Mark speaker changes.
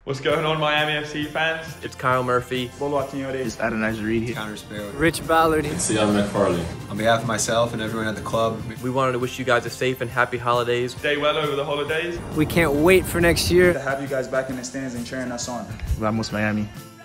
Speaker 1: What's going on, Miami FC fans?
Speaker 2: It's Kyle Murphy.
Speaker 3: Bolo Akinwode.
Speaker 4: It's Adonai Zaridi.
Speaker 5: Connor Sparrow.
Speaker 6: Rich Ballard.
Speaker 7: It's Ian McFarlane.
Speaker 5: On behalf of myself and everyone at the club,
Speaker 2: We wanted to wish you guys a safe and happy holidays.
Speaker 1: Stay well over the holidays.
Speaker 6: We can't wait for next year.
Speaker 3: To have you guys back in the stands and cheering us on.
Speaker 4: Vamos Miami.